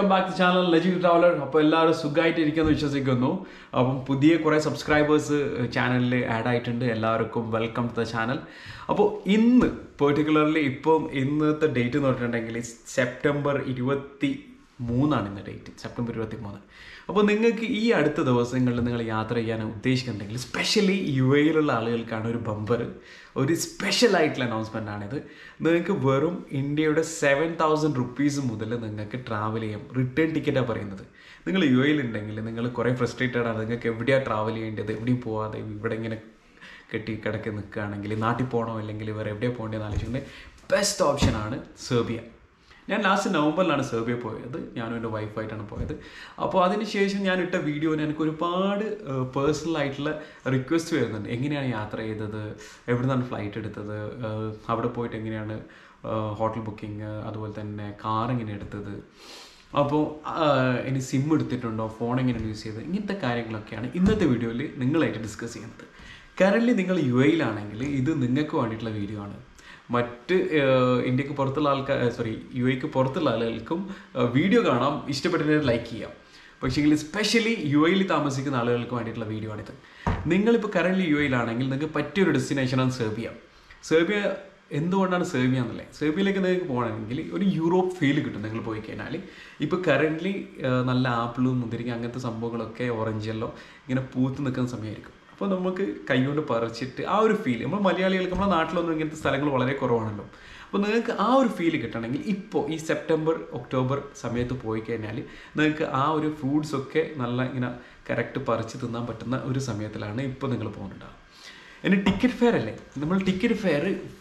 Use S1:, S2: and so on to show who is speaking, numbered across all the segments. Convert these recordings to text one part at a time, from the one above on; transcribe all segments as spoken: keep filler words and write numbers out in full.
S1: welcome back to the channel NajeebTheTraveller. അപ്പോൾ എല്ലാവരും സുഖമായിട്ട് ഇരിക്കുമെന്ന് വിശ്വസിക്കുന്നു. അപ്പം പുതിയ കുറേ സബ്സ്ക്രൈബേഴ്സ് ചാനലിൽ ആഡ് ആയിട്ടുണ്ട്. എല്ലാവർക്കും വെൽക്കം ടു ദ ചാനൽ. അപ്പോൾ ഇന്ന് പെർട്ടിക്കുലർലി ഇപ്പം ഇന്നത്തെ ഡേറ്റ് എന്ന് പറഞ്ഞിട്ടുണ്ടെങ്കിൽ സെപ്റ്റംബർ ഇരുപത്തി മൂന്നാണ് ഇന്ന് ഡേറ്റ്, സെപ്റ്റംബർ ഇരുപത്തി മൂന്ന്. അപ്പോൾ നിങ്ങൾക്ക് ഈ അടുത്ത ദിവസങ്ങളിൽ നിങ്ങൾ യാത്ര ചെയ്യാൻ ഉദ്ദേശിക്കുന്നുണ്ടെങ്കിൽ സ്പെഷ്യലി യു എയിലുള്ള ആളുകൾക്കാണ് ഒരു ബമ്പർ, ഒരു സ്പെഷ്യൽ ആയിട്ടുള്ള അനൗൺസ്മെൻ്റ് ആണിത്. നിങ്ങൾക്ക് വെറും ഇന്ത്യയുടെ സെവൻ തൗസൻഡ് റുപ്പീസ് മുതൽ നിങ്ങൾക്ക് ട്രാവൽ ചെയ്യാം. റിട്ടേൺ ടിക്കറ്റാണ് പറയുന്നത്. നിങ്ങൾ യു എയിലുണ്ടെങ്കിൽ നിങ്ങൾ കുറേ ഫ്രസ്ട്രേറ്റഡ് ആണ്, നിങ്ങൾക്ക് എവിടെയാണ് ട്രാവൽ ചെയ്യേണ്ടത്, എവിടെയും പോകാതെ ഇവിടെ ഇങ്ങനെ കെട്ടി കിടക്കി നിൽക്കുകയാണെങ്കിൽ നാട്ടിൽ പോകണോ അല്ലെങ്കിൽ വേറെ എവിടെയാണ് പോകേണ്ടതെന്ന് ആലോചിച്ചിട്ടുണ്ടെങ്കിൽ ബെസ്റ്റ് ഓപ്ഷനാണ് സെർബിയ. ഞാൻ ലാസ്റ്റ് നവംബറിലാണ് സെർബിയ പോയത്, ഞാനും എൻ്റെ വൈഫായിട്ടാണ് പോയത്. അപ്പോൾ അതിനുശേഷം ഞാൻ ഇട്ട വീഡിയോന് എനിക്ക് ഒരുപാട് പേഴ്സണൽ ആയിട്ടുള്ള റിക്വസ്റ്റ് വരുന്നുണ്ട്. എങ്ങനെയാണ് യാത്ര ചെയ്തത്, എവിടെ നിന്നാണ് ഫ്ലൈറ്റ് എടുത്തത്, അവിടെ പോയിട്ട് എങ്ങനെയാണ് ഹോട്ടൽ ബുക്കിംഗ്, അതുപോലെ തന്നെ കാർ എങ്ങനെ എടുത്തത്, അപ്പോൾ ഇനി സിം എടുത്തിട്ടുണ്ടോ, ഫോൺ എങ്ങനെയാണ് യൂസ് ചെയ്തത്, ഇങ്ങനത്തെ കാര്യങ്ങളൊക്കെയാണ് ഇന്നത്തെ വീഡിയോയിൽ നിങ്ങളായിട്ട് ഡിസ്കസ് ചെയ്യുന്നത്. കറൻറ്റ്ലി നിങ്ങൾ യു എയിലാണെങ്കിൽ ഇത് നിങ്ങൾക്ക് വേണ്ടിയിട്ടുള്ള വീഡിയോ ആണ്. മറ്റ് ഇന്ത്യക്ക് പുറത്തുള്ള ആൾക്കാർ സോറി യു എക്ക് പുറത്തുള്ള ആളുകൾക്കും വീഡിയോ കാണാം, ഇഷ്ടപ്പെട്ടിട്ട് ലൈക്ക് ചെയ്യാം. പക്ഷേങ്കിൽ സ്പെഷ്യലി യു എയിൽ താമസിക്കുന്ന ആളുകൾക്ക് വേണ്ടിയിട്ടുള്ള വീഡിയോ ആണിത്. നിങ്ങളിപ്പോൾ കറൻറ്റ്ലി യു എയിലാണെങ്കിൽ നിങ്ങൾക്ക് പറ്റിയൊരു ഡെസ്റ്റിനേഷനാണ് സെർബിയ. സെർബിയ എന്തുകൊണ്ടാണ് സെർബിയ എന്നല്ലേ, സെർബിയയിലേക്ക് നിങ്ങൾക്ക് പോകണമെങ്കിൽ ഒരു യൂറോപ്പ് ഫീൽ കിട്ടും നിങ്ങൾ പോയി കഴിഞ്ഞാൽ. ഇപ്പോൾ കറൻറ്റ്ലി നല്ല ആപ്പിളും മുന്തിരിക്ക അങ്ങനത്തെ സംഭവങ്ങളൊക്കെ ഓറഞ്ചെല്ലോ ഇങ്ങനെ പൂത്ത് നിൽക്കുന്ന സമയമായിരിക്കും. അപ്പോൾ നമുക്ക് കൈകൊണ്ട് പറിച്ചിട്ട് ആ ഒരു ഫീൽ, നമ്മൾ മലയാളികൾക്ക് നമ്മുടെ നാട്ടിലൊന്നും ഇങ്ങനത്തെ സ്ഥലങ്ങൾ വളരെ കുറവാണല്ലോ. അപ്പോൾ നിങ്ങൾക്ക് ആ ഒരു ഫീൽ കിട്ടണമെങ്കിൽ ഇപ്പോൾ ഈ സെപ്റ്റംബർ ഒക്ടോബർ സമയത്ത് പോയി കഴിഞ്ഞാൽ നിങ്ങൾക്ക് ആ ഒരു ഫ്രൂട്ട്സൊക്കെ നല്ല ഇങ്ങനെ കറക്റ്റ് പറിച്ച് തിന്നാൻ പറ്റുന്ന ഒരു സമയത്തിലാണ് ഇപ്പോൾ നിങ്ങൾ പോകുന്നുണ്ടാവുക. ഇനി ടിക്കറ്റ് ഫെയർ അല്ലേ, നമ്മൾ ടിക്കറ്റ് ഫെയർ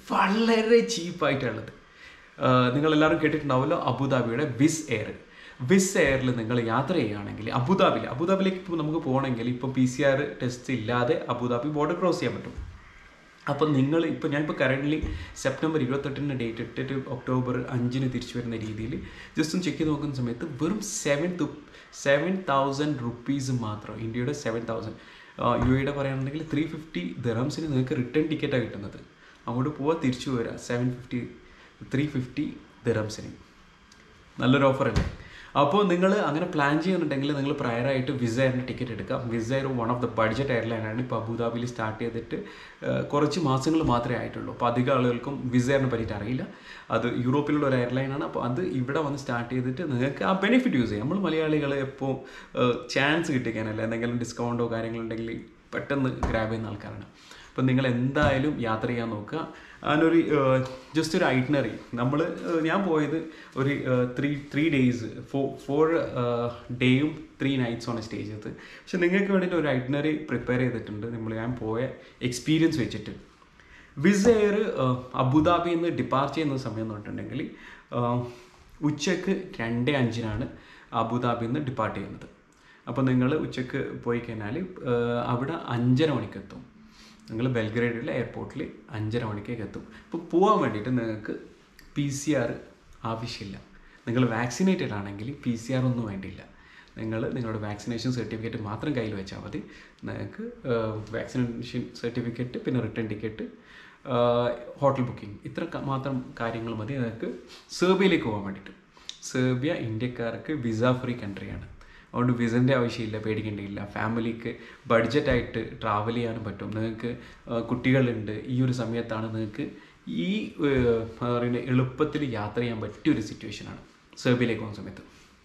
S1: വളരെ ചീപ്പായിട്ടുള്ളത്. നിങ്ങളെല്ലാവരും കേട്ടിട്ടുണ്ടാവുമല്ലോ അബുദാബിയുടെ വിസ് എയർ. വിസ് എയറിൽ നിങ്ങൾ യാത്ര ചെയ്യുകയാണെങ്കിൽ അബുദാബിയിൽ അബുദാബിയിലേക്ക് ഇപ്പോൾ നമുക്ക് പോകണമെങ്കിൽ ഇപ്പോൾ പി സി ആർ ടെസ്റ്റ് ഇല്ലാതെ അബുദാബി ബോർഡർ ക്രോസ് ചെയ്യാൻ പറ്റും. അപ്പം നിങ്ങൾ ഇപ്പോൾ ഞാനിപ്പോൾ കറൻ്റ്ലി സെപ്റ്റംബർ ഇരുപത്തെട്ടിന് ഡേറ്റ് ഇട്ടിട്ട് ഒക്ടോബർ അഞ്ചിന് തിരിച്ചു വരുന്ന രീതിയിൽ ജസ്റ്റ് ഒന്ന് ചെക്ക് ചെയ്ത് നോക്കുന്ന സമയത്ത് വെറും സെവൻ തു സെവൻ തൗസൻഡ് റുപ്പീസ് മാത്രം, ഇന്ത്യയുടെ സെവൻ തൗസൻഡ് യു എയുടെ പറയുകയാണെങ്കിൽ ത്രീ ഫിഫ്റ്റി ദിറംസിന് നിങ്ങൾക്ക് റിട്ടേൺ ടിക്കറ്റാണ് കിട്ടുന്നത്. അങ്ങോട്ട് പോവാൻ തിരിച്ചു വരിക സെവൻ ഫിഫ്റ്റി ത്രീ ഫിഫ്റ്റി ദിറംസിന്. നല്ലൊരു ഓഫർ അല്ലേ. അപ്പോൾ നിങ്ങൾ അങ്ങനെ പ്ലാൻ ചെയ്യുന്നുണ്ടെങ്കിൽ നിങ്ങൾ പ്രയറായിട്ട് വിസയറിൻ്റെ ടിക്കറ്റ് എടുക്കാം. Wizz Air one of the budget എയർലൈനാണ്. ഇപ്പോൾ അബുദാബിയിൽ സ്റ്റാർട്ട് ചെയ്തിട്ട് കുറച്ച് മാസങ്ങൾ മാത്രമേ ആയിട്ടുള്ളൂ. അപ്പോൾ അധികം ആളുകൾക്കും വിസയറിനെ പറ്റിയിട്ട് അറിയില്ല. അത് യൂറോപ്പിലുള്ള ഒരു എയർലൈനാണ്. അപ്പോൾ അത് ഇവിടെ വന്ന് സ്റ്റാർട്ട് ചെയ്തിട്ട് നിങ്ങൾക്ക് ആ ബെനിഫിറ്റ് യൂസ് ചെയ്യാം. നമ്മൾ മലയാളികൾ എപ്പോൾ ചാൻസ് കിട്ടിക്കാനല്ല എന്തെങ്കിലും ഡിസ്കൗണ്ടോ കാര്യങ്ങളുണ്ടെങ്കിൽ പെട്ടെന്ന് ഗ്രാബ് ചെയ്യുന്ന ആൾക്കാരാണ്. അപ്പം നിങ്ങൾ എന്തായാലും യാത്ര ചെയ്യാൻ നോക്കുക. അതിനൊരു ജസ്റ്റ് ഒരു ഐറ്റിനറി നമ്മൾ ഞാൻ പോയത് ഒരു three three days four four ഡേയും ത്രീ നൈറ്റ്സുമാണ് സ്റ്റേ ചെയ്തത്. പക്ഷെ നിങ്ങൾക്ക് വേണ്ടിയിട്ട് ഒരു ഐറ്റിനറി പ്രിപ്പയർ ചെയ്തിട്ടുണ്ട് നമ്മൾ ഞാൻ പോയ എക്സ്പീരിയൻസ് വെച്ചിട്ട്. വിസയർ അബുദാബിയിൽ നിന്ന് ഡിപ്പാർച്ച് ചെയ്യുന്ന സമയം എന്ന് പറഞ്ഞിട്ടുണ്ടെങ്കിൽ ഉച്ചക്ക് രണ്ട് അഞ്ചിനാണ് അബുദാബിയിൽ നിന്ന് ഡിപ്പാർട്ട് ചെയ്യുന്നത്. അപ്പോൾ നിങ്ങൾ ഉച്ചക്ക് പോയി കഴിഞ്ഞാൽ അവിടെ അഞ്ചര മണിക്ക് എത്തും. നിങ്ങൾ ബെൽഗ്രേഡിലെ എയർപോർട്ടിൽ അഞ്ചര മണിക്കേക്ക് എത്തും. ഇപ്പോൾ പോകാൻ വേണ്ടിയിട്ട് നിങ്ങൾക്ക് പി സി ആർ ആവശ്യമില്ല. നിങ്ങൾ വാക്സിനേറ്റഡ് ആണെങ്കിൽ പി സി ആർ ഒന്നും വേണ്ടിയില്ല. നിങ്ങൾ നിങ്ങളുടെ വാക്സിനേഷൻ സർട്ടിഫിക്കറ്റ് മാത്രം കയ്യിൽ വെച്ചാൽ മതി. നിങ്ങൾക്ക് വാക്സിനേഷൻ സർട്ടിഫിക്കറ്റ്, പിന്നെ റിട്ടേൺ ടിക്കറ്റ്, ഹോട്ടൽ ബുക്കിംഗ്, ഇത്ര മാത്രം കാര്യങ്ങൾ മതി നിങ്ങൾക്ക് സെർബിയയിലേക്ക് പോകാൻ വേണ്ടിയിട്ട്. സെർബിയ ഇന്ത്യക്കാർക്ക് വിസ ഫ്രീ കൺട്രിയാണ്. അതുകൊണ്ട് വിസൻ്റെ ആവശ്യമില്ല, പേടിക്കേണ്ടിയില്ല. ഫാമിലിക്ക് ബഡ്ജറ്റായിട്ട് ട്രാവൽ ചെയ്യാനും പറ്റും. നിങ്ങൾക്ക് കുട്ടികളുണ്ട്, ഈ ഒരു സമയത്താണ് നിങ്ങൾക്ക് ഈ പറയുന്ന എളുപ്പത്തിൽ യാത്ര ചെയ്യാൻ പറ്റിയൊരു സിറ്റുവേഷനാണ് സെർബിയയിലേക്ക് പോകുന്ന സമയത്ത്.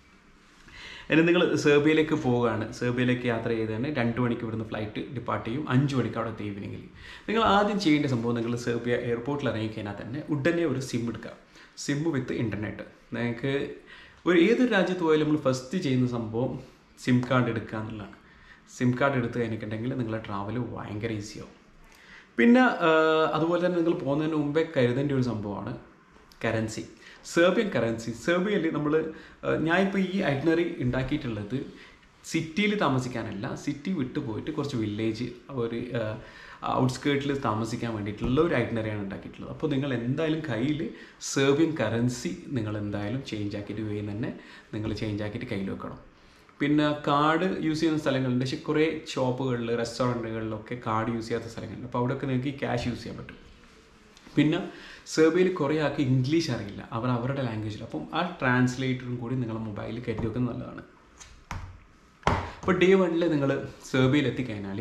S1: ഇനി നിങ്ങൾ സെർബിയയിലേക്ക് പോവുകയാണ്, സെർബിയയിലേക്ക് യാത്ര ചെയ്ത് തന്നെ രണ്ട് മണിക്ക് ഇവിടുന്ന് ഫ്ലൈറ്റ് ഡിപ്പാർട്ട് ചെയ്യും, അഞ്ച് മണിക്ക് അവിടെ എത്തി ഈവനിങ്ങിൽ. നിങ്ങൾ ആദ്യം ചെയ്യേണ്ട സംഭവം, നിങ്ങൾ സെർബിയ എയർപോർട്ടിൽ ഇറങ്ങിക്കഴിഞ്ഞാൽ തന്നെ ഉടനെ ഒരു സിം എടുക്കുക. SIM with internet. നിങ്ങൾക്ക് ഒരു ഏതൊരു രാജ്യത്ത് പോയാലും നമ്മൾ ഫസ്റ്റ് ചെയ്യുന്ന സംഭവം സിം കാർഡ് എടുക്കുക എന്നുള്ളതാണ്. സിം കാർഡ് എടുത്ത് കഴിഞ്ഞിട്ടുണ്ടെങ്കിൽ നിങ്ങളുടെ ട്രാവൽ ഭയങ്കര ഈസിയാവും. പിന്നെ അതുപോലെ തന്നെ നിങ്ങൾ പോകുന്നതിന് മുമ്പേ കരുതേണ്ട ഒരു സംഭവമാണ് കറൻസി, സെർബിയൻ കറൻസി. സെർബിയയിൽ നമ്മൾ ഞാനിപ്പോൾ ഈ ഐറ്റിനറി ഉണ്ടാക്കിയിട്ടുള്ളത് സിറ്റിയിൽ താമസിക്കാനല്ല, സിറ്റി വിട്ടു പോയിട്ട് കുറച്ച് വില്ലേജ് ഒരു ഔട്ട്സ്കേർട്ടിൽ താമസിക്കാൻ വേണ്ടിയിട്ടുള്ള ഒരു ഐറ്റിനറിയാണ് ഉണ്ടാക്കിയിട്ടുള്ളത്. അപ്പോൾ നിങ്ങൾ എന്തായാലും കയ്യിൽ സെർബിയൻ കറൻസി നിങ്ങൾ എന്തായാലും ചേഞ്ച് ആക്കിയിട്ട് വഴി തന്നെ നിങ്ങൾ ചേഞ്ച് ആക്കിയിട്ട് കയ്യിൽ വെക്കണം. പിന്നെ കാർഡ് യൂസ് ചെയ്യുന്ന സ്ഥലങ്ങളുണ്ട്, പക്ഷേ കുറേ ഷോപ്പുകളിൽ റെസ്റ്റോറൻറ്റുകളിലൊക്കെ കാർഡ് യൂസ് ചെയ്യാത്ത സ്ഥലങ്ങളുണ്ട്. അപ്പോൾ അവിടെയൊക്കെ നിങ്ങൾക്ക് ക്യാഷ് യൂസ് ചെയ്യാൻ പറ്റും. പിന്നെ സെർബിയയിൽ കുറേ ആൾക്ക് ഇംഗ്ലീഷ് അറിയില്ല, അവർ അവരുടെ ലാംഗ്വേജിൽ. അപ്പം ആ ട്രാൻസ്ലേറ്ററും കൂടി നിങ്ങളുടെ മൊബൈലിൽ കയറ്റി വെക്കുന്നത് നല്ലതാണ്. അപ്പോൾ ഡേ വണ്ണിൽ നിങ്ങൾ സെർബിയയിൽ എത്തിക്കഴിഞ്ഞാൽ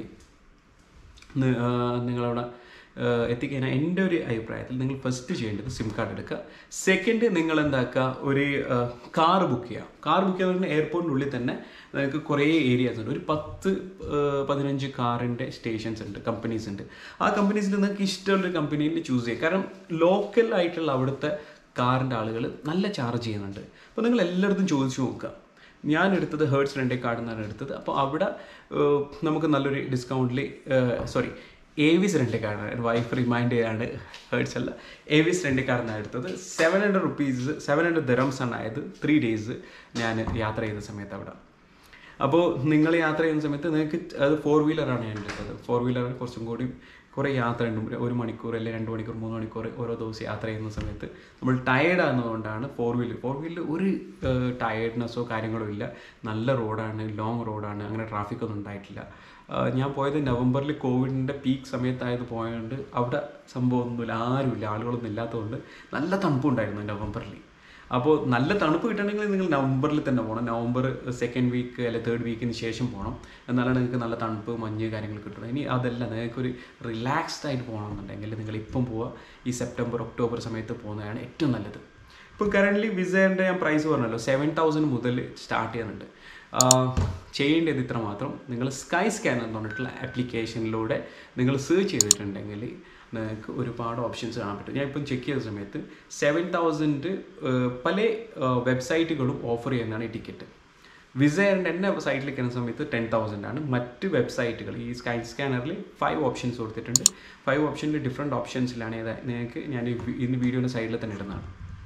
S1: നിങ്ങളവിടെ എത്തിക്കഴിഞ്ഞാൽ എൻ്റെ ഒരു അഭിപ്രായത്തിൽ നിങ്ങൾ ഫസ്റ്റ് ചെയ്യേണ്ടത് സിം കാർഡ് എടുക്കുക. സെക്കൻഡ് നിങ്ങൾ എന്താക്കുക, ഒരു കാർ ബുക്ക് ചെയ്യുക. കാർ ബുക്ക് ചെയ്യാന്ന് പറഞ്ഞാൽ എയർപോർട്ടിനുള്ളിൽ തന്നെ നിങ്ങൾക്ക് കുറേ ഏരിയാസ് ഉണ്ട്. ഒരു പത്ത് പതിനഞ്ച് കാറിൻ്റെ സ്റ്റേഷൻസ് ഉണ്ട്, കമ്പനീസ് ഉണ്ട്. ആ കമ്പനീസിൽ നിങ്ങൾക്ക് ഇഷ്ടമുള്ളൊരു കമ്പനിയിൽ ചൂസ് ചെയ്യുക. കാരണം ലോക്കൽ ആയിട്ടുള്ള അവിടുത്തെ കാറിൻ്റെ ആളുകൾ നല്ല ചാർജ് ചെയ്യുന്നുണ്ട്. അപ്പോൾ നിങ്ങൾ എല്ലായിടത്തും ചോദിച്ചു നോക്കുക. ഞാൻ എടുത്തത് ഹേർട്സ് റെൻ്റ് കാർഡ് എന്നാണ് എടുത്തത്. അപ്പോൾ അവിടെ നമുക്ക് നല്ലൊരു ഡിസ്കൗണ്ടിൽ, സോറി ഏവിസ് റെൻ്റ് കാർഡാണ്, വൈഫ് റിമൈൻഡ് ചെയ്യാണ്, ഹേർട്സ് അല്ല, ഏവിസ് റെൻ്റ് കാർഡാണ് എടുത്തത്. Seven hundred rupees seven hundred dirhams ആണ് ആയത് ത്രീ ഡേയ്സ് ഞാൻ യാത്ര ചെയ്ത സമയത്ത് അവിടെ. അപ്പോൾ നിങ്ങൾ യാത്ര ചെയ്യുന്ന സമയത്ത് നിങ്ങൾക്ക് അത് ഫോർ വീലറാണ് ഞാൻ എടുത്തത്. ഫോർ വീലർ കുറച്ചും കൂടി കുറേ യാത്ര ഉണ്ട്, ഒരു മണിക്കൂർ അല്ലെങ്കിൽ രണ്ട് മണിക്കൂർ മൂന്ന് മണിക്കൂർ ഓരോ ദിവസം യാത്ര ചെയ്യുന്ന സമയത്ത് നമ്മൾ ടയേർഡ് ആകുന്നതുകൊണ്ടാണ് ഫോർ വീലർ. ഫോർ വീലർ ഒരു ടയേർഡ്നെസ്സോ കാര്യങ്ങളോ ഇല്ല, നല്ല റോഡാണ്, ലോങ് റോഡാണ്, അങ്ങനെ ട്രാഫിക്കൊന്നും ഉണ്ടായിട്ടില്ല. ഞാൻ പോയത് നവംബറിൽ കോവിഡിൻ്റെ പീക്ക് സമയത്തായത് പോയതുകൊണ്ട് അവിടെ സംഭവമൊന്നുമില്ല, ആരുമില്ല, ആളുകളൊന്നും ഇല്ലാത്തതുകൊണ്ട് നല്ല തണുപ്പുണ്ടായിരുന്നു നവംബറിൽ. അപ്പോൾ നല്ല തണുപ്പ് കിട്ടണമെങ്കിൽ നിങ്ങൾ നവംബറിൽ തന്നെ പോകണം. നവംബർ സെക്കൻഡ് വീക്ക് അല്ലെങ്കിൽ തേർഡ് വീക്കിന് ശേഷം പോകണം, എന്നാലാണ് നിങ്ങൾക്ക് നല്ല തണുപ്പ് മഞ്ഞ് കാര്യങ്ങൾ കിട്ടുന്നത്. ഇനി അതല്ല, നിങ്ങൾക്കൊരു റിലാക്സ്ഡ് ആയിട്ട് പോകണമെന്നുണ്ടെങ്കിൽ നിങ്ങൾ ഇപ്പം പോവുക, ഈ സെപ്റ്റംബർ ഒക്ടോബർ സമയത്ത് പോകുന്നതാണ് ഏറ്റവും നല്ലത്. ഇപ്പോൾ കറൻ്റ്ലി വിസേറിൻ്റെ ഞാൻ പ്രൈസ് പറഞ്ഞല്ലോ, സെവൻ തൗസൻഡ് മുതൽ സ്റ്റാർട്ട് ചെയ്യുന്നുണ്ട്. ചെയ്യേണ്ടത് ഇത്ര മാത്രം, നിങ്ങൾ സ്കൈ സ്കാനർ എന്ന് പറഞ്ഞിട്ടുള്ള ആപ്ലിക്കേഷനിലൂടെ നിങ്ങൾ സെർച്ച് ചെയ്തിട്ടുണ്ടെങ്കിൽ നിങ്ങൾക്ക് ഒരുപാട് ഓപ്ഷൻസ് കാണാൻ പറ്റും. ഞാൻ ഇപ്പം ചെക്ക് ചെയ്ത സമയത്ത് സെവൻ തൗസൻഡ് പല വെബ്സൈറ്റുകളും ഓഫർ ചെയ്യുന്നതാണ് ഈ ടിക്കറ്റ്. വിസയറിൻ്റെ തന്നെ സൈറ്റിൽ കയറുന്ന സമയത്ത് ടെൻ തൗസൻഡ് ആണ്. മറ്റ് വെബ്സൈറ്റുകൾ ഈ സ്കൈ സ്കാനറിൽ ഫൈവ് ഓപ്ഷൻസ് കൊടുത്തിട്ടുണ്ട്. ഫൈവ് ഓപ്ഷനിൽ ഡിഫറെൻറ്റ് ഓപ്ഷൻസിലാണ് ഏതാ നിങ്ങൾക്ക് ഞാൻ ഇന്ന് വീഡിയോയുടെ സൈഡിൽ തന്നെ ഇടുന്നതാണ്.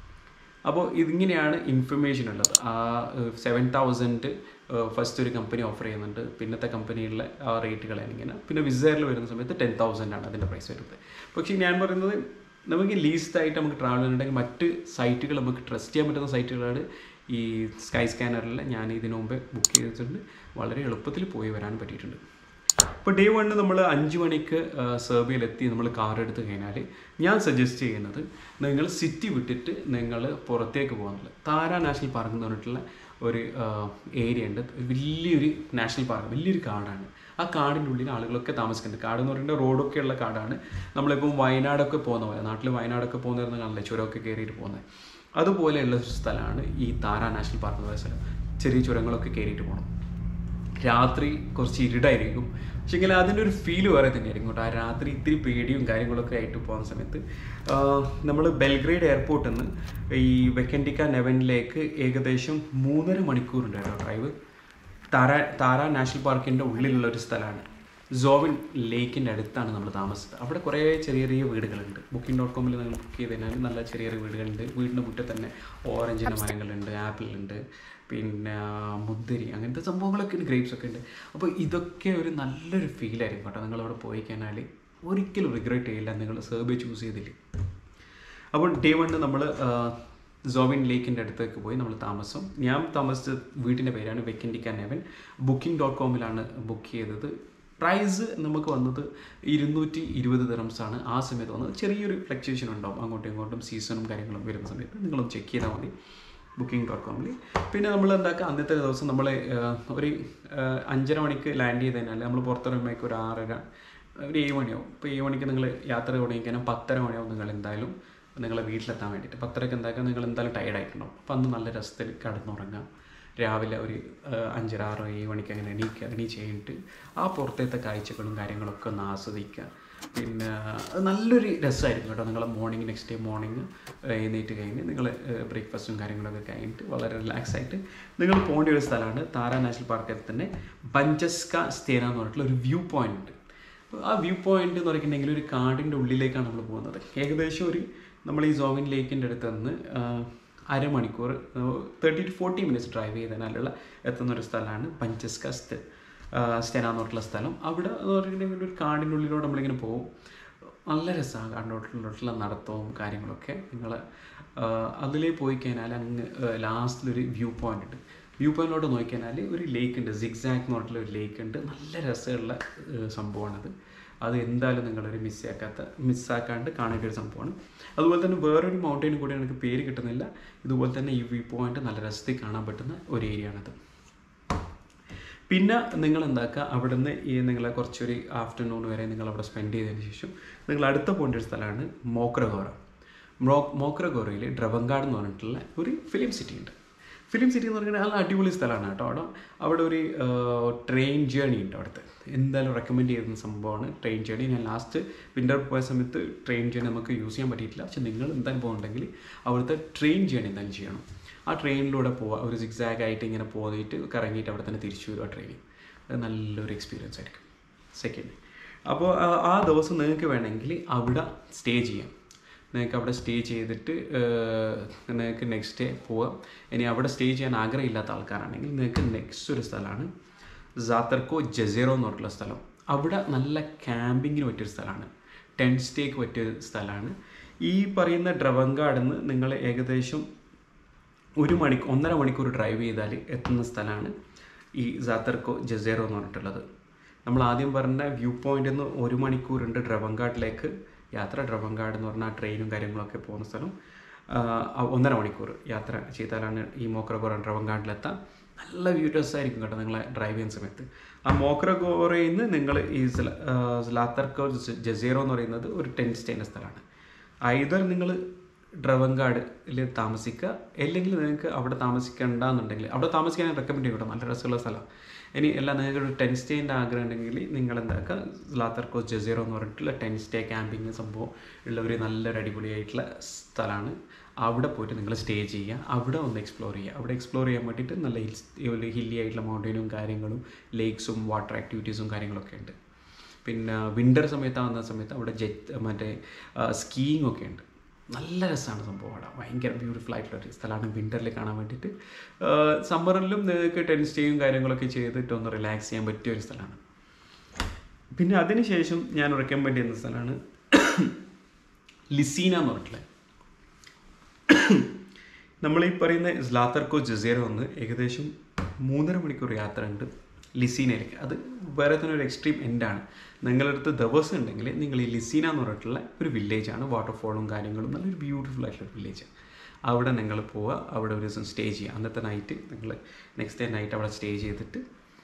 S1: അപ്പോൾ ഇതിങ്ങനെയാണ് ഇൻഫർമേഷൻ ഉള്ളത്. ആ സെവൻ തൗസൻഡ് ഫസ്റ്റ് ഒരു കമ്പനി ഓഫർ ചെയ്യുന്നുണ്ട്, പിന്നത്തെ കമ്പനിയിലെ ആ റേറ്റുകളാണ് ഇങ്ങനെ. പിന്നെ വിസയറിൽ വരുന്ന സമയത്ത് ടെൻ തൗസൻഡ് ആണ് അതിൻ്റെ പ്രൈസ് വരുന്നത്. പക്ഷേ ഞാൻ പറയുന്നത് നമുക്ക് ലീസ്റ്റായിട്ട് നമുക്ക് ട്രാവൽ ചെയ്യുന്നുണ്ടെങ്കിൽ മറ്റ് സൈറ്റുകൾ നമുക്ക് ട്രസ്റ്റ് ചെയ്യാൻ പറ്റുന്ന സൈറ്റുകളാണ് ഈ സ്കൈ സ്കാനറിൽ ഞാൻ ഇതിനു മുമ്പേ ബുക്ക് ചെയ്തിട്ടുണ്ട്. വളരെ എളുപ്പത്തിൽ പോയി വരാൻ പറ്റിയിട്ടുണ്ട്. ഇപ്പോൾ ഡേ വണ്ണ് നമ്മൾ അഞ്ച് മണിക്ക് സെർബിയയിലെത്തി നമ്മൾ കാർ എടുത്ത് കഴിഞ്ഞാൽ ഞാൻ സജസ്റ്റ് ചെയ്യുന്നത് നിങ്ങൾ സിറ്റി വിട്ടിട്ട് നിങ്ങൾ പുറത്തേക്ക് പോകുന്നുള്ളത്. താര നാഷണൽ പാർക്ക് എന്ന് പറഞ്ഞിട്ടുള്ള ഒരു ഏരിയ ഉണ്ട്, വലിയൊരു നാഷണൽ പാർക്ക്, വലിയൊരു കാടാണ്. ആ കാടിൻ്റെ ഉള്ളിൽ ആളുകളൊക്കെ താമസിക്കുന്നുണ്ട്. കാട് എന്ന് പറയുന്നത് റോഡൊക്കെ ഉള്ള കാടാണ്. നമ്മളിപ്പം വയനാടൊക്കെ പോകുന്ന പോലെ, നാട്ടിൽ വയനാടൊക്കെ പോകുന്നതായിരുന്നു കാണില്ലേ, ചുരമൊക്കെ കയറിയിട്ട് പോകുന്നത്, അതുപോലെയുള്ള ഒരു സ്ഥലമാണ് ഈ താര നാഷണൽ പാർക്ക് എന്ന് പറയുന്ന സ്ഥലം. ചെറിയ ചുരങ്ങളൊക്കെ കയറിയിട്ട് പോകണം. രാത്രി കുറച്ച് ഇരുടായിരിക്കും, പക്ഷേ എങ്കിൽ അതിൻ്റെ ഒരു ഫീല് വേറെ തന്നെയായിരിക്കും കേട്ടോ. ആ രാത്രി ഇത്തിരി പേടിയും കാര്യങ്ങളൊക്കെ ആയിട്ട് പോകുന്ന സമയത്ത് നമ്മൾ ബെൽഗ്രേഡ് എയർപോർട്ടിൽ നിന്ന് ഈ വെക്കൻഡിക്ക നെവനിലേക്ക് ഏകദേശം മൂന്നര മണിക്കൂറുണ്ടായിരുന്നു ഡ്രൈവ്. താര താര നാഷണൽ പാർക്കിൻ്റെ ഉള്ളിലുള്ള ഒരു സ്ഥലമാണ്. സോവിൻ ലേക്കിൻ്റെ അടുത്താണ് നമ്മൾ താമസിച്ചത്. അവിടെ കുറേ ചെറിയ ചെറിയ വീടുകളുണ്ട്. ബുക്കിംഗ് ഡോട്ട് കോമിൽ നിങ്ങൾ ബുക്ക് ചെയ്ത് കഴിഞ്ഞാൽ നല്ല ചെറിയ ചെറിയ വീടുകളുണ്ട്. വീടിൻ്റെ മുറ്റത്ത് തന്നെ ഓറഞ്ചിൻ്റെ മരങ്ങളുണ്ട്, ആപ്പിളുണ്ട്, പിന്നെ മുന്തിരി, അങ്ങനത്തെ സംഭവങ്ങളൊക്കെ ഉണ്ട്, ഗ്രേപ്സ് ഒക്കെ ഉണ്ട്. അപ്പോൾ ഇതൊക്കെ ഒരു നല്ലൊരു ഫീലായിരിക്കും കേട്ടോ. നിങ്ങളവിടെ പോയി കഴിഞ്ഞാൽ ഒരിക്കലും റിഗ്രറ്റ് ചെയ്യില്ല നിങ്ങൾ സെർബിയ ചൂസ് ചെയ്തില്ല. അപ്പോൾ ഡേ വണ്ണ് നമ്മൾ സോവിൻ ലേക്കിൻ്റെ അടുത്തേക്ക് പോയി നമ്മൾ താമസം. ഞാൻ താമസിച്ച വീട്ടിൻ്റെ പേരാണ് വെക്കൻഡിക്ക നെവൻ. ബുക്കിംഗ് ഡോട്ട് കോമിലാണ് ബുക്ക് ചെയ്തത്. പ്രൈസ് നമുക്ക് വന്നത് ഇരുന്നൂറ്റി ഇരുപത് ദിറംസാണ് ആ സമയത്ത് വന്നത്. ചെറിയൊരു ഫ്ലക്ച്വേഷൻ ഉണ്ടാവും അങ്ങോട്ടും ഇങ്ങോട്ടും, സീസണും കാര്യങ്ങളും വരുന്ന സമയത്ത് നിങ്ങളൊന്ന് ചെക്ക് ചെയ്താൽ മതി ബുക്കിംഗ് ഡോട്ട് കോമിൽ. പിന്നെ നമ്മൾ എന്താക്കുക, അന്നത്തെ ദിവസം നമ്മൾ ഒരു അഞ്ചര മണിക്ക് ലാൻഡ് ചെയ്ത് കഴിഞ്ഞാൽ നമ്മൾ പുറത്തിറങ്ങുമ്പോഴേക്ക് ഒരു ആറര ഒരു ഏഴ് മണിയാവും. ഇപ്പോൾ ഏഴ് മണിക്ക് നിങ്ങൾ യാത്ര തുടങ്ങിക്കഴിഞ്ഞാൽ പത്തര മണിയാവും നിങ്ങൾ എന്തായാലും നിങ്ങളെ വീട്ടിലെത്താൻ വേണ്ടിയിട്ട്. പത്തരക്ക് എന്താക്കുക നിങ്ങൾ എന്തായാലും ടയർഡായിട്ടുണ്ടാവും. അപ്പോൾ അന്ന് നല്ല രസത്തിൽ കിടന്നുറങ്ങാം. രാവിലെ ഒരു അഞ്ചര ആറ് ഏഴ് മണിക്ക് അങ്ങനെ എണീക്കുക. എണീച്ച് കഴിഞ്ഞിട്ട് ആ പുറത്തത്തെ കാഴ്ചകളും കാര്യങ്ങളൊക്കെ ഒന്ന് ആസ്വദിക്കുക. പിന്നെ നല്ലൊരു രസമായിരിക്കും കേട്ടോ. നിങ്ങൾ മോർണിംഗ് നെക്സ്റ്റ് ഡേ മോർണിംഗ് എഴുന്നേറ്റ് കഴിഞ്ഞ് നിങ്ങൾ ബ്രേക്ക്ഫാസ്റ്റും കാര്യങ്ങളൊക്കെ കഴിഞ്ഞിട്ട് വളരെ റിലാക്സ് ആയിട്ട് നിങ്ങൾ പോകേണ്ട ഒരു സ്ഥലമാണ് താര നാഷണൽ പാർക്കിൽ തന്നെ ബഞ്ചസ്ക സ്റ്റേന എന്ന് പറഞ്ഞിട്ടുള്ള ഒരു വ്യൂ പോയിൻ്റ് ഉണ്ട്. ആ വ്യൂ പോയിൻ്റ് എന്ന് പറഞ്ഞിട്ടുണ്ടെങ്കിൽ ഒരു കാടിൻ്റെ ഉള്ളിലേക്കാണ് നമ്മൾ പോകുന്നത്. ഏകദേശം ഒരു നമ്മൾ ഈ സോവിൻ ലേക്കിൻ്റെ അടുത്ത് നിന്ന് അരമണിക്കൂർ thirty to forty minutes drive ചെയ്തതിനാലുള്ള എത്തുന്നൊരു സ്ഥലമാണ് ബഞ്ചസ്ക സ്റ്റേ സ്റ്റെന എന്ന് പറഞ്ഞിട്ടുള്ള സ്ഥലം. അവിടെ എന്ന് പറഞ്ഞിട്ടുണ്ടെങ്കിൽ ഒരു കാടിൻ്റെ ഉള്ളിലൂടെ നമ്മളിങ്ങനെ പോകും. നല്ല രസമാണ് കാടിനോട്ടുള്ള നടത്തവും കാര്യങ്ങളൊക്കെ. നിങ്ങൾ അതിലേ പോയി കഴിഞ്ഞാൽ അങ്ങ് ലാസ്റ്റിലൊരു വ്യൂ പോയിൻ്റ് ഉണ്ട്. വ്യൂ പോയിൻറ്റിലോട്ട് നോക്കിക്കഴിഞ്ഞാൽ ഒരു ലേക്ക് ഉണ്ട്, സിഗ്സാഗ് എന്ന് പറഞ്ഞിട്ടുള്ള ഒരു ലേക്ക് ഉണ്ട്. നല്ല രസമുള്ള സംഭവമാണത്. അത് എന്തായാലും നിങ്ങളൊരു മിസ്സാക്കാത്ത മിസ്സാക്കാണ്ട് കാണേണ്ട ഒരു സംഭവമാണ്. അതുപോലെ തന്നെ വേറൊരു മൗണ്ടൈനും കൂടി എനിക്ക് പേര് കിട്ടുന്നില്ല. ഇതുപോലെ തന്നെ ഈ വ്യൂ പോയിന്റ് നല്ല രസത്തിൽ കാണാൻ പറ്റുന്ന ഒരു ഏരിയ ആണത്. പിന്നെ നിങ്ങൾ എന്താക്കുക, അവിടെ നിന്ന് ഈ നിങ്ങളെ കുറച്ചൊരു ആഫ്റ്റർനൂൺ വരെ നിങ്ങൾ അവിടെ സ്പെൻഡ് ചെയ്തതിന് ശേഷം നിങ്ങൾ അടുത്ത പോകേണ്ട ഒരു സ്ഥലമാണ് മോക്രഗോറ. മോ മോക്രഗോറയിൽ ഡ്രവങ്കാട് എന്ന് പറഞ്ഞിട്ടുള്ള ഒരു ഫിലിം സിറ്റി ഉണ്ട്. ഫിലിം സിറ്റി എന്ന് പറഞ്ഞാൽ നല്ല അടിപൊളി സ്ഥലമാണ് കേട്ടോ. അവിടെ അവിടെ ഒരു ട്രെയിൻ ജേണി ഉണ്ട്. അവിടുത്തെ എന്തായാലും റെക്കമെൻഡ് ചെയ്യുന്ന സംഭവമാണ് ട്രെയിൻ ജേണി. ഞാൻ ലാസ്റ്റ് വിൻ്റർ പോയ സമയത്ത് ട്രെയിൻ ജേണി നമുക്ക് യൂസ് ചെയ്യാൻ പറ്റിയിട്ടില്ല. പക്ഷെ നിങ്ങൾ എന്തായാലും പോകുന്നുണ്ടെങ്കിൽ അവിടുത്തെ ട്രെയിൻ ജേണി എന്തായാലും ചെയ്യണം. ആ ട്രെയിനിലൂടെ പോവുക, ഒരു സിക്സാഗ് ആയിട്ട് ഇങ്ങനെ പോയിട്ട് കറങ്ങിയിട്ട് അവിടെ തന്നെ തിരിച്ചു വരും ആ ട്രെയിനിൽ. അത് നല്ലൊരു എക്സ്പീരിയൻസ് ആയിരിക്കും. സെക്കൻഡ്, അപ്പോൾ ആ ദിവസം നിങ്ങൾക്ക് വേണമെങ്കിൽ അവിടെ സ്റ്റേ ചെയ്യാം. നിങ്ങൾക്ക് അവിടെ സ്റ്റേ ചെയ്തിട്ട് നിങ്ങൾക്ക് നെക്സ്റ്റ് ഡേ പോവാം. ഇനി അവിടെ സ്റ്റേ ചെയ്യാൻ ആഗ്രഹമില്ലാത്ത ആൾക്കാരാണെങ്കിൽ നിങ്ങൾക്ക് നെക്സ്റ്റ് ഒരു സ്ഥലമാണ് സാത്തർക്കോ ജസീറോ എന്ന് പറഞ്ഞിട്ടുള്ള സ്ഥലം. അവിടെ നല്ല ക്യാമ്പിങ്ങിന് പറ്റിയൊരു സ്ഥലമാണ്, ടെൻറ്റ് സ്റ്റേക്ക് പറ്റിയൊരു സ്ഥലമാണ്. ഈ പറയുന്ന ഡ്രവങ്കാട് നിന്ന് നിങ്ങൾ ഏകദേശം ഒരു മണിക്കൂർ ഒന്നര മണിക്കൂർ ഡ്രൈവ് ചെയ്താൽ എത്തുന്ന സ്ഥലമാണ് ഈ സാത്തർക്കോ ജസീറോ എന്ന് പറഞ്ഞിട്ടുള്ളത്. നമ്മൾ ആദ്യം പറഞ്ഞ വ്യൂ പോയിന്റിൽ നിന്ന് ഒരു മണിക്കൂറുണ്ട് ഡ്രവങ്കാട്ടിലേക്ക് യാത്ര. ഡ്രവങ്കാട് എന്ന് പറഞ്ഞാൽ ട്രെയിനും കാര്യങ്ങളൊക്കെ പോകുന്ന സ്ഥലം ഒന്നര മണിക്കൂർ യാത്ര ചെയ്താലാണ് ഈ മോക്രഗോറ ഡ്രവങ്കാട്ടിലെത്താം. നല്ല വ്യൂ രസമായിരിക്കും കേട്ടോ നിങ്ങളെ ഡ്രൈവ് ചെയ്യുന്ന സമയത്ത്. ആ മോക്രഗോറയിൽ നിന്ന് നിങ്ങൾ ഈ സാത്തർക്കോ ജസീറോ എന്ന് പറയുന്നത് ഒരു ടെൻറ്റ് സ്റ്റേ ചെയ്യുന്ന സ്ഥലമാണ്. ഐദർ നിങ്ങൾ ഡ്രവങ്കാടിൽ താമസിക്കുക, അല്ലെങ്കിൽ നിങ്ങൾക്ക് അവിടെ താമസിക്കേണ്ടെന്നുണ്ടെങ്കിൽ അവിടെ താമസിക്കാൻ ഞാൻ റെക്കമെൻഡ് ചെയ്യും കേട്ടോ. നല്ല രസമുള്ള സ്ഥലമാണ്. ഇനി എല്ലാം നിങ്ങൾക്ക് ഒരു ടെൻറ്റ് സ്റ്റേൻ്റെ ആഗ്രഹം ഉണ്ടെങ്കിൽ നിങ്ങൾ എന്താക്കുക, സാത്തർക്കോ ജസീറോ എന്ന് പറഞ്ഞിട്ടുള്ള ടെൻറ്റ് സ്റ്റേ ക്യാമ്പിങ് സംഭവം ഉള്ള ഒരു നല്ലൊരു അടിപൊളിയായിട്ടുള്ള സ്ഥലമാണ്. അവിടെ പോയിട്ട് നിങ്ങൾ സ്റ്റേ ചെയ്യുക, അവിടെ ഒന്ന് എക്സ്പ്ലോർ ചെയ്യുക. അവിടെ എക്സ്പ്ലോർ ചെയ്യാൻ വേണ്ടിയിട്ട് നല്ല ഹിൽ ഹില്ലി ആയിട്ടുള്ള മൗണ്ടൈനും കാര്യങ്ങളും ലേക്സും വാട്ടർ ആക്ടിവിറ്റീസും കാര്യങ്ങളൊക്കെ ഉണ്ട്. പിന്നെ വിൻ്റർ സമയത്താവുന്ന സമയത്ത് അവിടെ ജെറ്റ് മറ്റേ സ്കീയിങ് ഒക്കെ ഉണ്ട്. നല്ല രസമാണ് സംഭവം. അവിടെ ഭയങ്കര ബ്യൂട്ടിഫുൾ ആയിട്ടുള്ളൊരു സ്ഥലമാണ് വിൻ്ററിൽ കാണാൻ വേണ്ടിയിട്ട്. സമ്മറിലും നിങ്ങൾക്ക് ടെൻറ്റ് സ്റ്റേയും കാര്യങ്ങളൊക്കെ ചെയ്തിട്ട് ഒന്ന് റിലാക്സ് ചെയ്യാൻ പറ്റിയ ഒരു സ്ഥലമാണ്. പിന്നെ അതിനുശേഷം ഞാൻ റെക്കമെൻഡ് ചെയ്യുന്ന സ്ഥലമാണ് ലിസീന എന്ന് പറഞ്ഞിട്ടുള്ളത്. നമ്മളീ പറയുന്ന സാത്തർക്കോ ജസീറോ ഒന്ന് ഏകദേശം മൂന്നര മണിക്കൂർ യാത്ര ഉണ്ട് ലിസീനയിലേക്ക്. അത് വേറെ തന്നെ ഒരു എക്സ്ട്രീം എൻഡാണ്. നിങ്ങളുടെ അടുത്ത് ദിവസം ഉണ്ടെങ്കിൽ നിങ്ങൾ ഈ ലിസീന എന്ന് പറഞ്ഞിട്ടുള്ള ഒരു വില്ലേജാണ്, വാട്ടർഫോളും കാര്യങ്ങളും നല്ലൊരു ബ്യൂട്ടിഫുൾ ആയിട്ടുള്ള വില്ലേജ്. അവിടെ നിങ്ങൾ പോവുക, അവിടെ ഒരു ദിവസം സ്റ്റേ ചെയ്യുക. അന്നത്തെ നൈറ്റ് നിങ്ങൾ നെക്സ്റ്റ് ഡേ നൈറ്റ് അവിടെ സ്റ്റേ ചെയ്തിട്ട്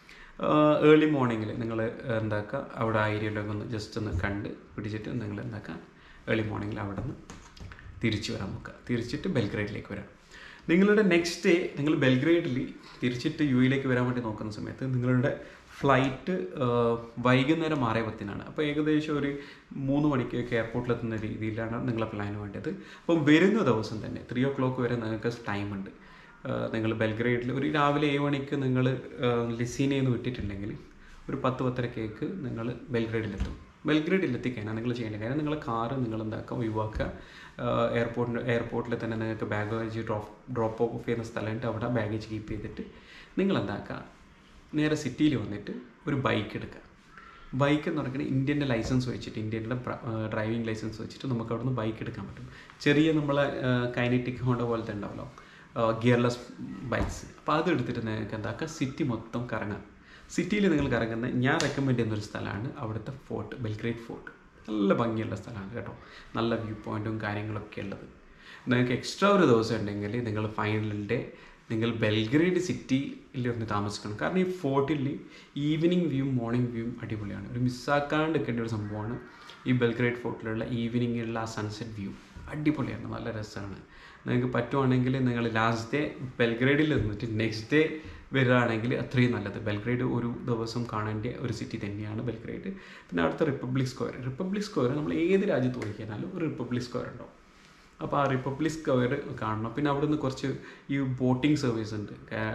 S1: ഏർലി മോർണിംഗിൽ നിങ്ങൾ എന്താക്കുക, അവിടെ ആ ഏരിയയിലൊക്കെ ഒന്ന് ജസ്റ്റ് ഒന്ന് കണ്ട് പിടിച്ചിട്ട് നിങ്ങൾ എന്താക്കുക, ഏർലി മോർണിംഗിൽ അവിടെ നിന്ന് തിരിച്ചു വരാൻ നോക്കുക. തിരിച്ചിട്ട് ബെൽഗ്രേഡിലേക്ക് വരാം. നിങ്ങളുടെ നെക്സ്റ്റ് ഡേ നിങ്ങൾ ബെൽഗ്രേഡിൽ തിരിച്ചിട്ട് യു എയിലേക്ക് വരാൻ വേണ്ടി നോക്കുന്ന സമയത്ത് നിങ്ങളുടെ ഫ്ലൈറ്റ് വൈകുന്നേരം ആറേ പത്തിനാണ്. അപ്പോൾ ഏകദേശം ഒരു മൂന്ന് മണിക്കൊക്കെ എയർപോർട്ടിലെത്തുന്ന രീതിയിലാണ് നിങ്ങളെ പ്ലാൻ വേണ്ടത്. അപ്പം വരുന്ന ദിവസം തന്നെ ത്രീ ഓ ക്ലോക്ക് വരെ നിങ്ങൾക്ക് ടൈമുണ്ട്. നിങ്ങൾ ബെൽഗ്രേഡിൽ ഒരു രാവിലെ ഏഴ് മണിക്ക് നിങ്ങൾ ലിസീനയിൽ നിന്ന് വിട്ടിട്ടുണ്ടെങ്കിൽ ഒരു പത്ത് പത്തരക്കേക്ക് നിങ്ങൾ ബെൽഗ്രേഡിലെത്തും. ബെൽഗ്രേഡിൽ എത്തിക്കഴിഞ്ഞാൽ നിങ്ങൾ ചെയ്യേണ്ട കാര്യം, നിങ്ങൾ കാറ് നിങ്ങൾ എന്താക്കുക, ഒഴിവാക്കുക. എയർപോർട്ടിൻ്റെ എയർപോർട്ടിൽ തന്നെ നിങ്ങൾക്ക് ബാഗേജ് ഡ്രോപ്പ് ഡ്രോപ്പ് ഓഫ് ചെയ്യുന്ന സ്ഥലമുണ്ട്. അവിടെ ബാഗേജ് കീപ്പ് ചെയ്തിട്ട് നിങ്ങൾ എന്താക്കുക, നേരെ സിറ്റിയിൽ വന്നിട്ട് ഒരു ബൈക്ക് എടുക്കുക. ബൈക്ക് എന്ന് പറയുന്നത് ഇന്ത്യൻ്റെ ലൈസൻസ് വെച്ചിട്ട്, ഇന്ത്യൻ്റെ ഡ്രൈവിംഗ് ലൈസൻസ് വെച്ചിട്ട് നമുക്ക് അവിടെ നിന്ന് ബൈക്ക് എടുക്കാൻ പറ്റും. ചെറിയ നമ്മളെ കൈനറ്റിക് ഹോണ്ട പോലത്തെ ഉണ്ടാവല്ലോ ഗിയർലെസ് ബൈക്സ്. അപ്പോൾ അത് എടുത്തിട്ട് നിങ്ങൾക്ക് എന്താക്കുക, സിറ്റി മൊത്തം കറങ്ങാം. സിറ്റിയിൽ നിങ്ങൾ കറങ്ങുന്ന ഞാൻ റെക്കമെൻഡ് ചെയ്യുന്നൊരു സ്ഥലമാണ് അവിടുത്തെ ഫോർട്ട്, ബെൽഗ്രേഡ് ഫോർട്ട്. നല്ല ഭംഗിയുള്ള സ്ഥലമാണ് കേട്ടോ. നല്ല വ്യൂ പോയിൻറ്റും കാര്യങ്ങളൊക്കെ ഉള്ളത്. നിങ്ങൾക്ക് എക്സ്ട്രാ ഒരു ദിവസം ഉണ്ടെങ്കിൽ നിങ്ങൾ ഫൈനൽ ഡേ നിങ്ങൾ ബെൽഗ്രേഡ് സിറ്റിയിൽ ഒന്ന് താമസിക്കണം. കാരണം ഈ ഫോർട്ടിൽ ഈവനിങ് വ്യൂ മോർണിംഗ് വ്യൂ അടിപൊളിയാണ്. ഒരു മിസ്സാക്കാണ്ട് നിൽക്കേണ്ട ഒരു സംഭവമാണ് ഈ ബെൽഗ്രേഡ് ഫോർട്ടിലുള്ള ഈവനിങ്ങിലുള്ള ആ സൺസെറ്റ് വ്യൂ. അടിപൊളിയാണ്, നല്ല രസമാണ്. നിങ്ങൾക്ക് പറ്റുവാണെങ്കിൽ നിങ്ങൾ ലാസ്റ്റ് ഡേ ബെൽഗ്രേഡിൽ നിന്നിട്ട് നെക്സ്റ്റ് ഡേ വരികയാണെങ്കിൽ അത്രയും നല്ലത്. ബെൽഗ്രേഡ് ഒരു ദിവസം കാണേണ്ട ഒരു സിറ്റി തന്നെയാണ് ബെൽഗ്രേഡ്. പിന്നെ അടുത്ത റിപ്പബ്ലിക് സ്ക്വയർ. റിപ്പബ്ലിക് സ്ക്വയർ നമ്മൾ ഏത് രാജ്യത്ത് പോയി കഴിഞ്ഞാലും ഒരു റിപ്പബ്ലിക് സ്ക്വയർ ഉണ്ടാവും. അപ്പോൾ ആ റിപ്പബ്ലിക് സ്ക്വയർ കാണണം. പിന്നെ അവിടെ നിന്ന് കുറച്ച് ഈ ബോട്ടിംഗ് സർവീസ് ഉണ്ട്.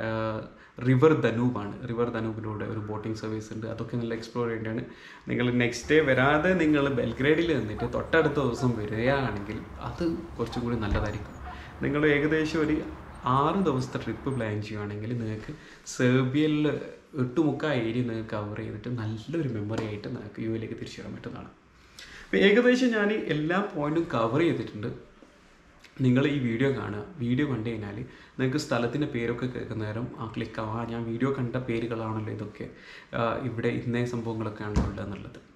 S1: റിവർ ധനൂബാണ്, റിവർ ധനൂബിലൂടെ ഒരു ബോട്ടിംഗ് സർവീസ് ഉണ്ട്. അതൊക്കെ നല്ല എക്സ്പ്ലോർ ചെയ്യേണ്ടതാണ്. നിങ്ങൾ നെക്സ്റ്റ് ഡേ വരാതെ നിങ്ങൾ ബെൽഗ്രേഡിൽ നിന്നിട്ട് തൊട്ടടുത്ത ദിവസം വരികയാണെങ്കിൽ അത് കുറച്ചും കൂടി നല്ലതായിരിക്കും. നിങ്ങൾ ഏകദേശം ഒരു ആറ് ദിവസത്തെ ട്രിപ്പ് പ്ലാൻ ചെയ്യുകയാണെങ്കിൽ നിങ്ങൾക്ക് സെർബിയയിൽ എട്ടുമുക്കാൽ ഏരിയ നിങ്ങൾക്ക് കവർ ചെയ്തിട്ട് നല്ലൊരു മെമ്മറി ആയിട്ട് നിങ്ങൾക്ക് യു എയിലേക്ക് തിരിച്ചു വരാൻ പറ്റുന്നതാണ്. അപ്പോൾ ഏകദേശം ഞാൻ എല്ലാ പോയിൻറ്റും കവർ ചെയ്തിട്ടുണ്ട്. നിങ്ങൾ ഈ വീഡിയോ കാണുക. വീഡിയോ കണ്ടു കഴിഞ്ഞാൽ നിങ്ങൾക്ക് സ്ഥലത്തിൻ്റെ പേരൊക്കെ കേൾക്കുന്ന നേരം ആ ക്ലിക്ക് ആവാം, ആ ഞാൻ വീഡിയോ കണ്ട പേരുകളാണല്ലോ ഇതൊക്കെ, ഇവിടെ ഇന്നേ സംഭവങ്ങളൊക്കെ ആണല്ലോ ഉള്ളത് എന്നുള്ളത്.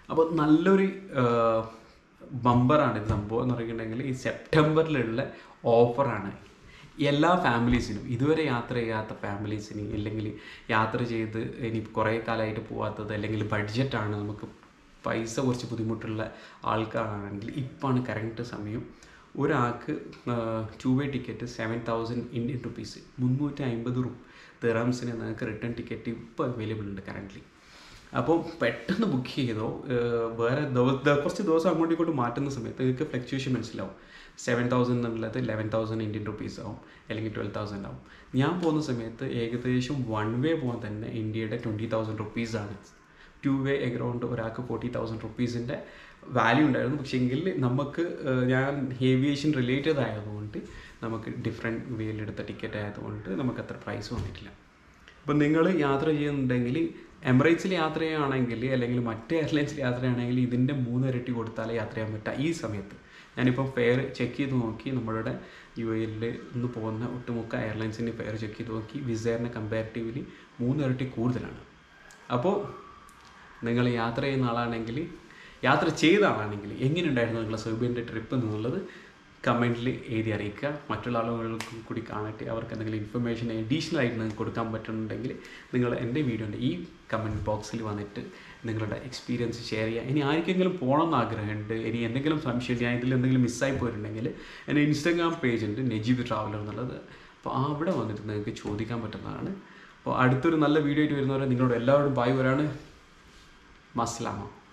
S1: അപ്പോൾ നല്ലൊരു ബമ്പറാണ് ഇത് സംഭവം എന്ന് പറയുന്നുണ്ടെങ്കിൽ ഈ സെപ്റ്റംബറിലുള്ള ഓഫറാണ് എല്ലാ ഫാമിലീസിനും, ഇതുവരെ യാത്ര ചെയ്യാത്ത ഫാമിലീസിന്, അല്ലെങ്കിൽ യാത്ര ചെയ്ത് ഇനി കുറേ കാലമായിട്ട് പോകാത്തത്, അല്ലെങ്കിൽ ബഡ്ജറ്റാണ് നമുക്ക് പൈസ കുറച്ച് ബുദ്ധിമുട്ടുള്ള ആൾക്കാരാണെങ്കിൽ ഇപ്പോഴാണ് കറക്റ്റ് സമയം. ഒരാൾക്ക് two way ticket seven thousand Indian rupees, മുന്നൂറ്റി അമ്പത് റു ദിറംസിന് നിങ്ങൾക്ക് റിട്ടേൺ ടിക്കറ്റ് ഇപ്പോൾ അവൈലബിൾ ഉണ്ട് കറൻ്റ്ലി. അപ്പോൾ പെട്ടെന്ന് ബുക്ക് ചെയ്തോ. വേറെ കുറച്ച് ദിവസം അങ്ങോട്ടും ഇങ്ങോട്ടും മാറ്റുന്ന സമയത്ത് നിങ്ങൾക്ക് ഫ്ലക്ച്വേഷൻ മനസ്സിലാവും. സെവൻ തൗസൻഡ് എന്നുള്ളത് ലെവൻ തൗസൻഡ് ഇന്ത്യൻ റുപ്പീസ് ആവും, അല്ലെങ്കിൽ ട്വൽവ് തൗസൻഡ് ആവും. ഞാൻ പോകുന്ന സമയത്ത് ഏകദേശം വൺ വേ പോകാൻ തന്നെ ഇന്ത്യയുടെ ട്വൻറ്റി തൗസൻഡ് റുപ്പീസാണ്. ടു വേ എഗ്രൗണ്ട് ഒരാൾക്ക് ഫോർട്ടി തൗസൻഡ് റുപ്പീസിൻ്റെ വാല്യൂ ഉണ്ടായിരുന്നു. പക്ഷേ എങ്കിൽ നമുക്ക് ഞാൻ ഏവിയേഷൻ റിലേറ്റഡ് ആയതുകൊണ്ട് നമുക്ക് ഡിഫറെൻറ്റ് വേയിലെടുത്ത ടിക്കറ്റ് ആയതുകൊണ്ട് നമുക്ക് അത്ര പ്രൈസ് വന്നിട്ടില്ല. അപ്പം നിങ്ങൾ യാത്ര ചെയ്യുന്നുണ്ടെങ്കിൽ എമിറേറ്റ്സിൽ യാത്ര ചെയ്യുകയാണെങ്കിൽ, അല്ലെങ്കിൽ മറ്റ് എയർലൈൻസിൽ യാത്ര ചെയ്യുകയാണെങ്കിൽ ഇതിൻ്റെ മൂന്നിരട്ടി കൊടുത്താലേ യാത്ര ചെയ്യാൻ പറ്റുക ഈ സമയത്ത്. ഞാനിപ്പോൾ ഫെയർ ചെക്ക് ചെയ്ത് നോക്കി, നമ്മളുടെ യു എയിൽ നിന്ന് പോകുന്ന ഒട്ടുമുക്ക എയർലൈൻസിൻ്റെ ഫെയർ ചെക്ക് ചെയ്ത് നോക്കി, വിസയറിനെ കമ്പാരിറ്റീവ്ലി മൂന്നിരട്ടി കൂടുതലാണ്. അപ്പോൾ നിങ്ങൾ യാത്ര ചെയ്യുന്ന ആളാണെങ്കിൽ, യാത്ര ചെയ്ത ആളാണെങ്കിൽ എങ്ങനെയുണ്ടായിരുന്നു നിങ്ങളുടെ സെർബിയൻ്റെ ട്രിപ്പ് എന്നുള്ളത് കമൻറ്റിൽ എഴുതി അറിയിക്കുക. മറ്റുള്ള ആളുകൾക്കും കൂടി കാണട്ടെ, അവർക്ക് എന്തെങ്കിലും ഇൻഫർമേഷൻ അഡീഷണൽ ആയിട്ട് നിങ്ങൾക്ക് കൊടുക്കാൻ പറ്റുന്നുണ്ടെങ്കിൽ നിങ്ങൾ എൻ്റെ വീഡിയോൻ്റെ ഈ കമൻറ്റ് ബോക്സിൽ വന്നിട്ട് നിങ്ങളുടെ എക്സ്പീരിയൻസ് ഷെയർ ചെയ്യുക. ഇനി ആർക്കെങ്കിലും പോകണമെന്ന് ആഗ്രഹമുണ്ട്, ഇനി എന്തെങ്കിലും സംശയം, ഞാൻ ഇതിൽ എന്തെങ്കിലും മിസ്സായി പോയിട്ടുണ്ടെങ്കിൽ എൻ്റെ ഇൻസ്റ്റാഗ്രാം പേജ് ഉണ്ട് നജീബ് ട്രാവലർ എന്നുള്ളത്. അപ്പോൾ അവിടെ വന്നിട്ട് നിങ്ങൾക്ക് ചോദിക്കാൻ പറ്റുന്നതാണ്. അപ്പോൾ അടുത്തൊരു നല്ല വീഡിയോ ആയിട്ട് വരുന്നവരെ നിങ്ങളോട് എല്ലാവരോടും ബായ് വരാണ്. മസ്സലാമ.